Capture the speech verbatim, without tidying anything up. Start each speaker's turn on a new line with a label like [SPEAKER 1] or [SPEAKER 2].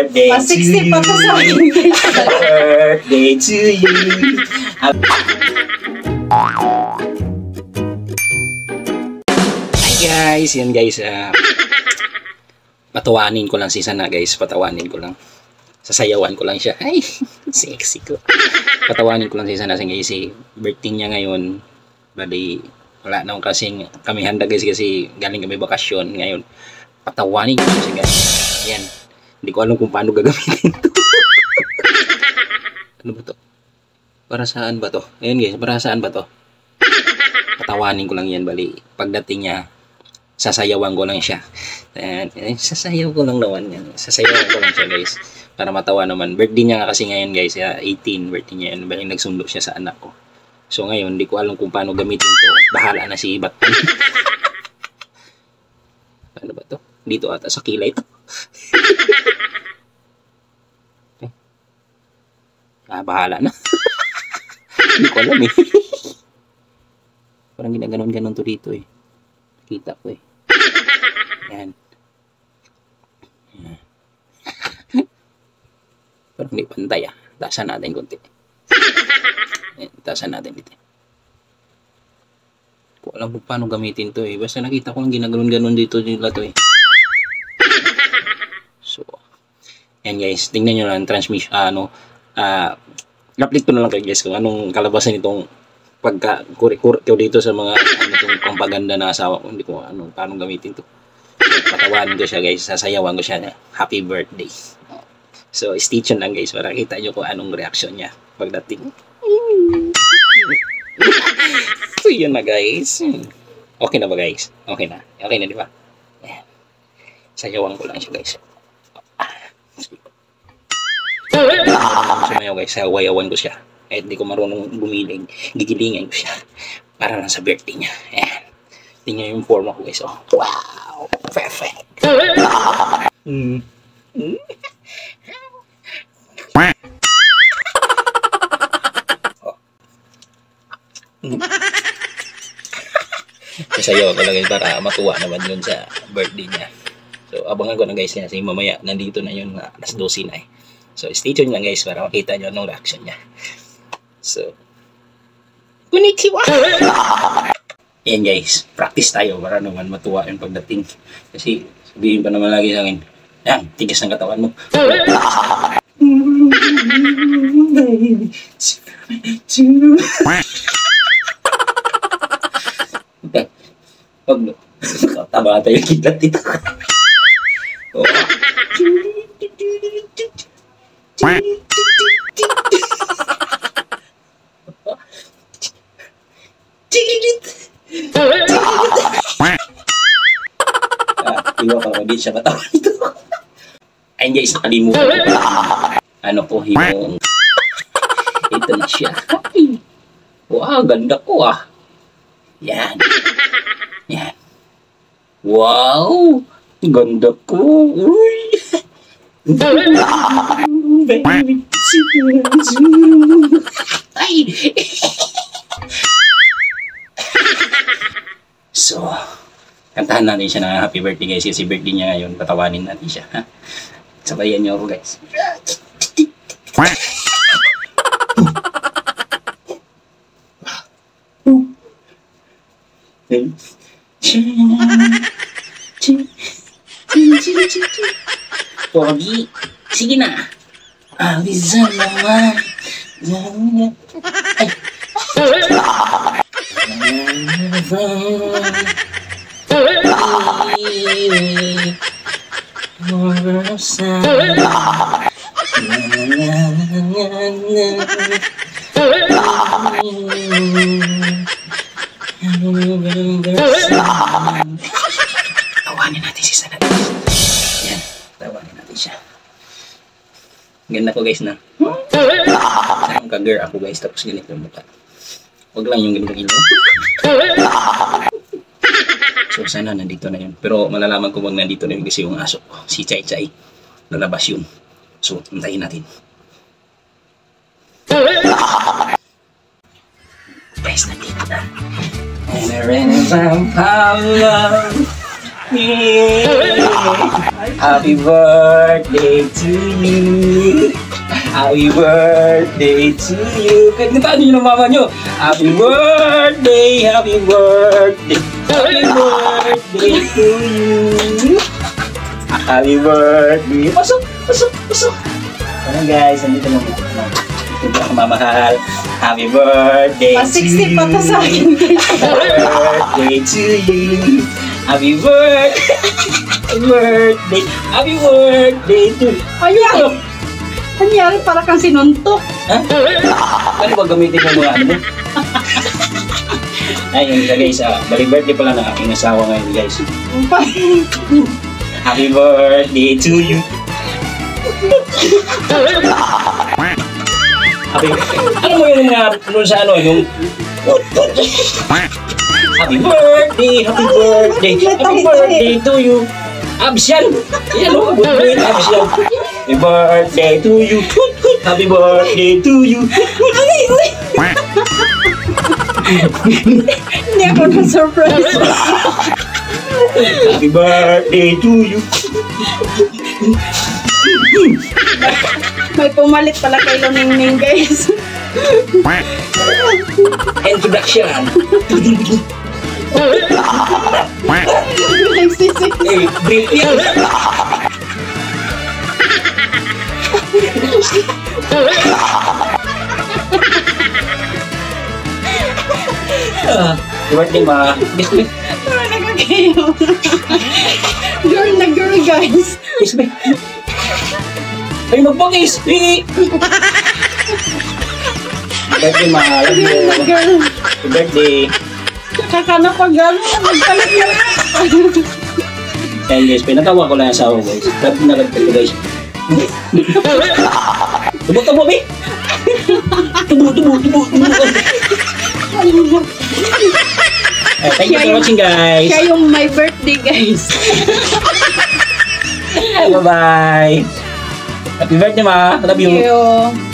[SPEAKER 1] birthday
[SPEAKER 2] Pa
[SPEAKER 1] to
[SPEAKER 2] sixty
[SPEAKER 1] you.
[SPEAKER 2] pa to sa akin.
[SPEAKER 1] Happy birthday to you. Hi guys, yan guys. Uh, patawanin ko lang si Sana guys. Patawanin ko lang. Sasayawan ko lang siya. Ay, sexy ko. Patawanin ko lang si Sana kasi birthday niya ngayon. Bali, wala naman kasing kami handa guys kasi galing kami bakasyon ngayon. Patawanin ko siya guys. Yan. Hindi ko alam kung paano gagamitin ito. Ano ba to? Para saan ba to? Ayun guys, para saan ba to? Patawanin ko lang yan bali. Pagdating niya, sasayawan ko lang siya. Ayan, eh, sasayaw ko lang naman yan. Sasayawan ko lang siya guys. Para matawa naman. Birthday niya kasi ngayon guys. eighteen birthday niya yan. Bali nagsundo siya sa anak ko. So ngayon, hindi ko alam kung paano gamitin to. Bahala na si Ibat. Ano ba to? Dito ata sa kilay to. Ah, bahala na. Hindi ko alam eh. Parang ginaganon-ganon to dito eh. Kita ko eh. Yan. Yan. Parang hindi pantay ah. Taasan natin konti. Yan, taasan natin dito. Ko alam kung paano gamitin to eh. Basta nakita ko lang ginaganon-ganon dito nila to eh. So, yan guys. Tingnan nyo lang transmission. Ah, ano. Ah, i-update ko na lang kayo guys kung anong kalabasan itong pagka kuri-kuri ko dito sa mga ano itong pampaganda na asawa ko. Hindi ko ano paano gamitin to. So, patawanin ko siya guys. Sasayawan ko siya na happy birthday. So, stay tuned lang guys para kita nyo kung anong reaction niya pagdating. So, yun na guys. Okay na ba guys? Okay na. Okay na di ba? Ayan. Sayawan ko lang siya guys. Sumayaw guys, sawayawan ko siya. Kahit di ko marunong bumiling, gigilingan ko siya. Para lang sa birthday niya. Ayan. Tingnan yung forma ko guys. Oh. Wow! Perfect! Mm. Mm. Oh. Mm. Sasayaw ko lang guys para matuwa naman yun sa birthday niya. So abangan ko na guys kasi mamaya nandito na yun na alas dose na eh. So, stay tuned lang guys para makita nyo anong reaction niya. So, konnichiwa! Yan guys, practice tayo para naman matuwa yung pagdating. Kasi, sabihin pa naman lagi sa akin, yan, tigas ng katawan mo. Okay. Huwag no. Taba tayo yung kidlat dito. Oh. Iwa pa mabit siya katawan ito. Ayun guys, nakalimutan ko. Ano po yung ito na siya. Wow, ganda ko ah. Yan. Yan. Wow, ganda ko. Uy. Baby. Ay. So, kantahan natin siya na happy birthday guys kasi birthday niya ngayon. Patawanin natin siya. Ha? Sabayan niyo ako guys. Pogi, sige na. Abisan naman. Ay. Tawanin natin si Sana. Yan, tawanin natin siya. Ganda ko guys na. Saan ka-girl ako guys tapos ganito yung mukha. Huwag lang yung ganito ilong. So sana nandito na yun. Pero malalaman ko wag nandito na yun kasi yung aso ko, si Chai Chai. Lalabas yun. So antayin natin. Guys, nandito na. And the rain is on power. Happy birthday to you. Happy birthday to you. Kanta niyo ng mama niyo. Happy birthday, happy birthday. Happy birthday to you. Happy birthday. Pasok, pasok, pasok. Ano guys, nandito na mo. Ito ang mamahal. Happy birthday to
[SPEAKER 2] sixty
[SPEAKER 1] you.
[SPEAKER 2] pa to sa akin guys.
[SPEAKER 1] Happy birthday to you. Happy birthday. Happy birthday. Happy birthday to you.
[SPEAKER 2] Ayan. Kanyari para kang sinuntok.
[SPEAKER 1] Ha? Ano ba gamitin mo mga ano mo? Ay, yung isa guys, ah, bali birthday pala ng aking asawa ngayon guys. Happy birthday to you. Happy, ano mo yung mga, nun sa ano, yung Happy birthday, happy birthday, happy birthday to you. Absyan! Yan o, good point, Absyan. Happy birthday to you. Happy birthday to you.
[SPEAKER 2] Hindi ako na-surprise.
[SPEAKER 1] Happy birthday to you.
[SPEAKER 2] May pumalit pala kay Luningning guys.
[SPEAKER 1] Introduction.
[SPEAKER 2] Nagsisik.
[SPEAKER 1] Eh, brief yan. Ah, birthday ma.
[SPEAKER 2] Parang nagkakayo. Girl na girl guys.
[SPEAKER 1] Kiss me. Ay, magpakis. Eh. Birthday ma. Love you.
[SPEAKER 2] Girl na girl.
[SPEAKER 1] Happy birthday.
[SPEAKER 2] Kaka na pa gano'n. Magpalit na.
[SPEAKER 1] Ayan guys, pinatawa ko lang yung asawa guys. Love na love ko guys. Tubo, tubo, be. Tubo, tubo, tubo, tubo. Uh, thank you for watching guys.
[SPEAKER 2] Siya yung my birthday guys.
[SPEAKER 1] Bye-bye. Happy birthday ma. Love you.
[SPEAKER 2] Thank you.